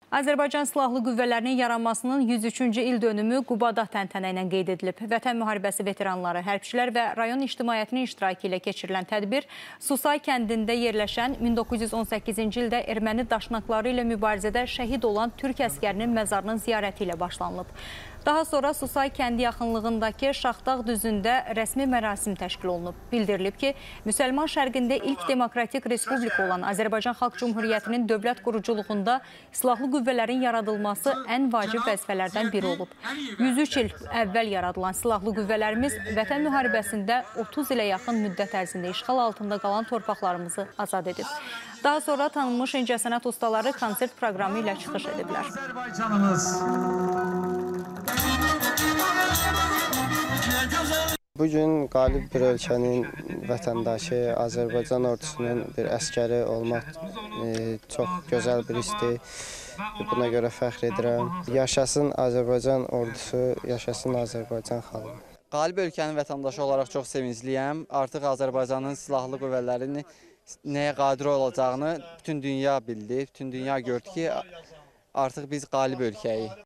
Azərbaycan Silahlı Qüvvələrinin yaranmasının 103-cü il dönümü Qubada təntənə ilə qeyd edilib. Vətən müharibəsi veteranları, hərbçilər və rayon ictimaiyyətinin iştirakı ilə keçirilən tədbir Susay kəndində yerləşən 1918-ci ildə erməni daşnaqları ilə mübarizədə şəhid olan türk əskərinin məzarının ziyarəti ilə başlanılıb. Daha sonra Susay kəndi yaxınlığındakı Şaxdağ düzündə rəsmi mərasim təşkil olunub. Bildirilib ki, Müsəlman şərqində ilk demokratik respublika olan Azərbaycan Xalq Cumhuriyyətinin dövlət quruculuğunda silahlı qüvvələrin yaradılması ən vacib vəzifələrdən biri olub. 103 il əvvəl yaradılan silahlı qüvvələrimiz Vətən müharibəsində 30 ilə yaxın müddət ərzində işğal altında qalan torpaqlarımızı azad edib. Daha sonra tanınmış incəsənət ustaları konsert proqramı ilə çıxış ediblər. Bugün qalib bir ölkənin vətəndaşı, Azərbaycan ordusunun bir əskəri olmaq çox gözəl bir histir. Buna görə fəxr edirəm. Yaşasın Azərbaycan ordusu, yaşasın Azərbaycan xalqı. Qalib ölkənin vətəndaşı olaraq çox sevincliyəm. Artıq Azərbaycanın silahlı qüvvələrinin nəyə qadir olacağını bütün dünya bildi. Bütün dünya gördü ki, artıq biz qalib ölkəyik.